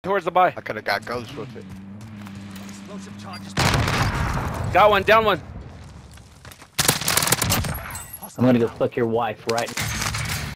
Towards the buy. I could have got ghost with it. Got one, down one. I'm gonna go fuck your wife right now.